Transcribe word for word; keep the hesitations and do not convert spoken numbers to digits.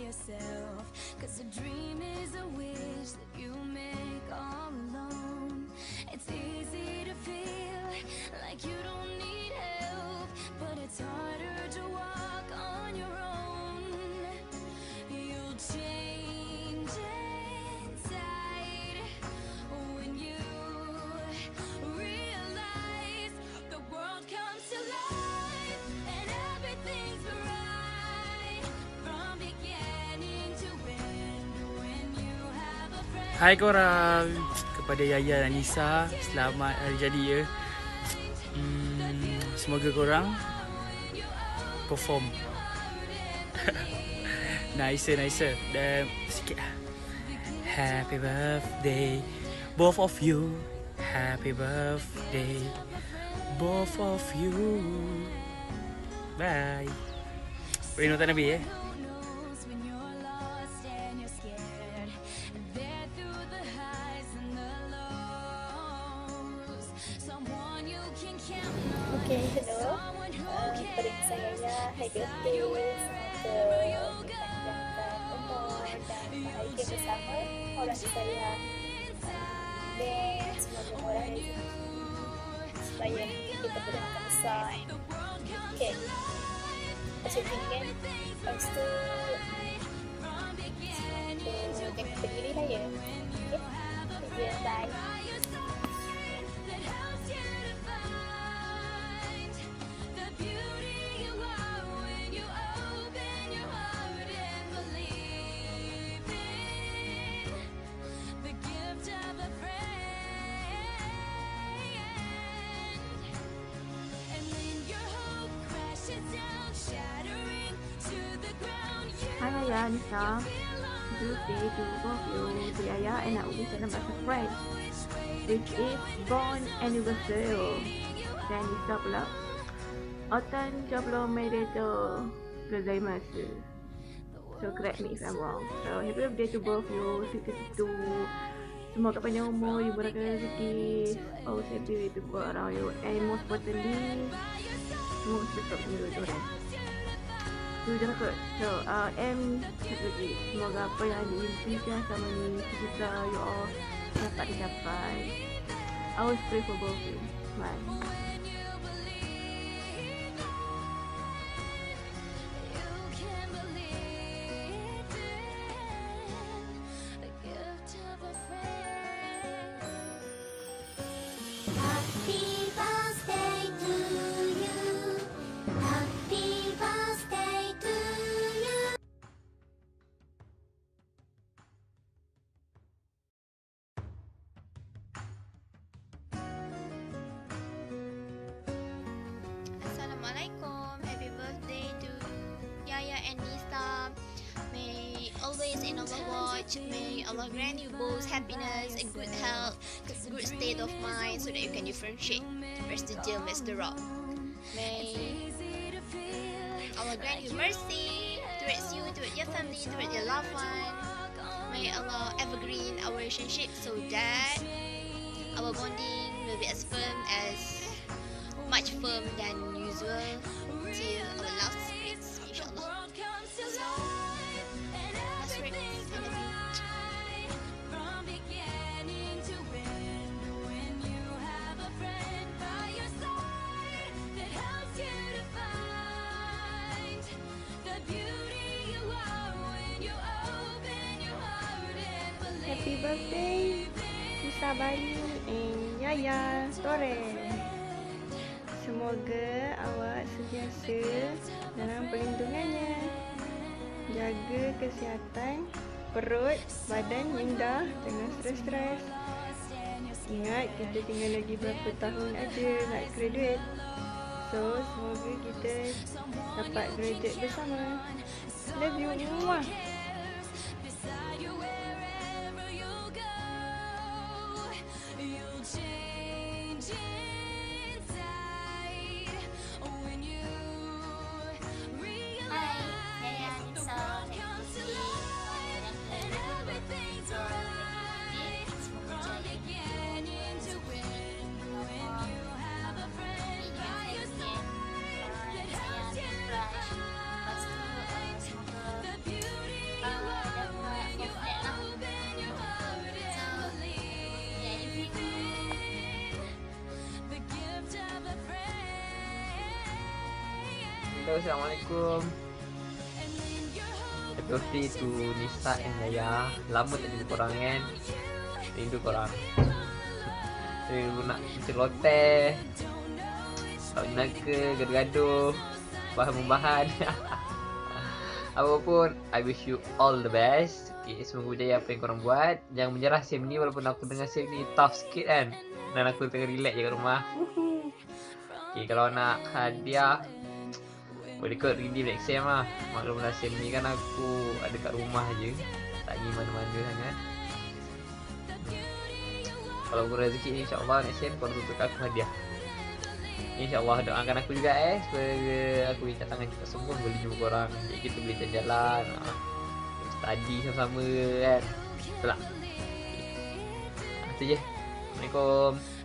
yourself. Cause a dream is a wish that you make all alone. It's easy to feel like you don't need help, but it's harder to walk on your own. You'll change inside when you realize the world comes to life and everything's right from beginning to end when you have a friend. Hai korang, kepada Yaya dan Nisa, selamat hari jadi ya. Hmm, semoga korang perform nicer, nicer dan sikit lah. Happy birthday both of you, happy birthday both of you. Bye. Boleh nota Nabi eh. Okay, hello. Uh, pada saya, happy birthday. Semoga dipanjangkan umur dan bahagia bersama orang sayang. Dan semoga orang rezeki supaya kita boleh makan besar. Okay, macam ni kan. Lepas tu, semoga jangan berdiri lah ya. Okay, okay, bye. Hi Yaya, Nisa. Birthday to both you, to Yaya and I wish them a surprise. This is born anniversary. Dan Nisa pula Otan dua puluh Mei itu gozaimasu. So correct me if I'm wrong. So happy birthday to both you, situ-situ. Semoga panjang umur, dimurahkan rezeki, always happy with people around you, and most importantly, semoga cepat menurut orang. Tu je lah kot. So, uh, M satu lagi. Semoga apa yang diimpikan sama ni kita you all dapat dicapai. I always pray for both of you. Bye. Assalamualaikum. Happy birthday to Yaya and Nisa. May always in Allah watch. May Allah grant you both happiness and good health, good state of mind, so that you can differentiate where's the gem, where's the rock. May Allah grant you mercy towards you, towards your family, towards your loved one. May Allah evergreen our relationship so that our bonding will be as firm as much firm than usual till our last spirits, inshallah. That's right, I love you. Happy birthday Nisa Bali and Yaya Torres. Semoga awak sentiasa dalam perlindungannya. Jaga kesihatan perut, badan minda, jangan stres-stres. Ingat kita tinggal lagi berapa tahun aja nak graduate. So semoga kita dapat graduate bersama. Love you. Muah. Hello, Assalamualaikum. Happy birthday to Nisa and Yaya. Lama tak jumpa korang kan. Rindu korang. Rindu nak celoteh, tak naga, gaduh-gaduh, bahan-bahan. Apapun, I wish you all the best. Okay, semoga berjaya apa yang korang buat. Jangan menyerah Sim ni, walaupun aku dengar Sim ni tough sikit kan. Dan aku tengah relax je kat rumah. Okay, kalau nak hadiah, boleh kot redeem next Sim lah. Maklumlah Sim ni kan aku ada kat rumah je, tak pergi mana-mana sangat. Kalau aku rezeki ni, insyaAllah next Sim korang tutup aku hadiah. InsyaAllah doakan aku juga eh, supaya aku minta tangan cepat sembuh, boleh jumpa korang. Jadi kita boleh jalan-jalan, ha. Study sama-sama kan. Betul tak? Okay. Itu je. Assalamualaikum.